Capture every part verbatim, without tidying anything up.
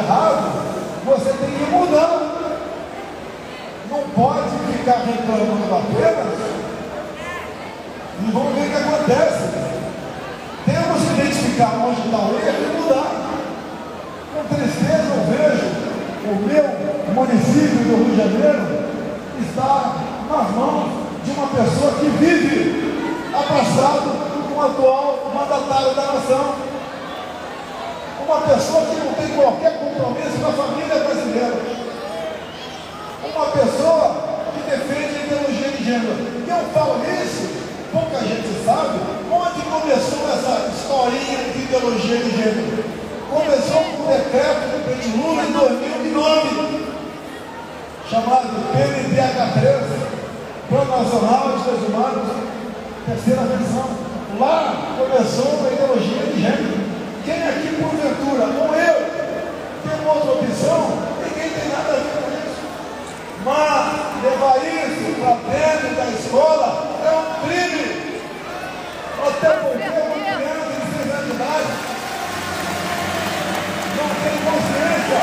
errado, você tem que mudar. Não pode ficar reclamando apenas. E vamos ver o que acontece. Temos que identificar onde está o erro e mudar. Com tristeza eu vejo o meu município do Rio de Janeiro está nas mãos de uma pessoa que vive abraçado com o atual mandatário da nação. Uma pessoa que não tem qualquer compromisso com a família brasileira. Uma pessoa que defende a ideologia de gênero. E eu falo isso, pouca gente sabe, onde começou essa historinha de ideologia de gênero. Começou com o decreto do presidente Lula em dois mil e nove, chamado P N D H três, Plano Nacional de Direitos Humanos, terceira versão. Lá começou a ideologia de gênero. Quem aqui, porventura, ou eu, tem uma outra opção, ninguém tem nada a ver com isso. Mas levar isso para dentro da escola é um crime. Até porque uma criança de seis anos de idade não tem consciência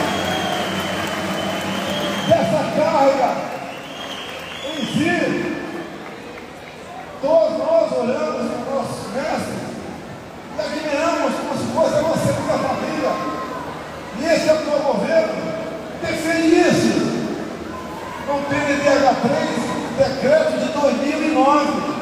dessa carga em si. Todos nós olhamos para os nossos mestres e admiramos como se fosse a nossa segunda família. E esse atual governo defende isso. No P N D H três, decreto de dois mil e nove.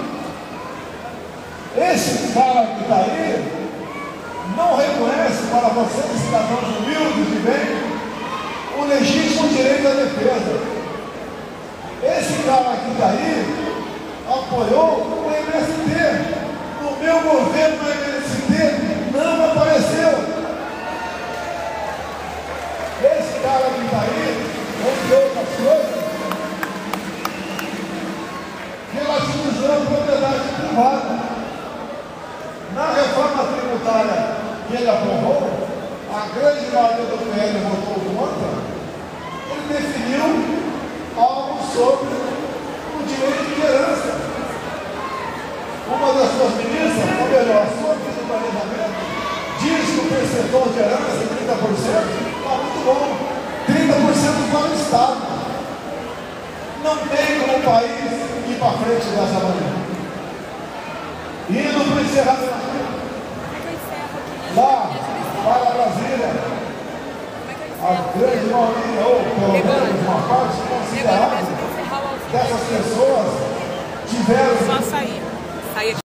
Esse cara que está aí não reconhece para vocês, cidadãos humildes de bem, o legítimo direito à defesa. Esse cara que está aí apoiou o M S T. No meu governo, o M S T não apareceu. Esse cara que está aí, entre outras coisas, relativizou a propriedade privada. Na reforma tributária que ele aprovou, a grande maioria do P L votou contra, ele definiu algo sobre o direito de herança. Uma das suas ministras, ou melhor, a sua ministra do planejamento, diz que o percentual de herança é trinta por cento, está muito bom. trinta por cento para o Estado. Não tem como o país ir para frente dessa maneira. Indo para o encerramento. Lá, para Brasília, a grande maioria, ou pelo menos uma parte considerável dessas pessoas tiveram. Só sair. Sair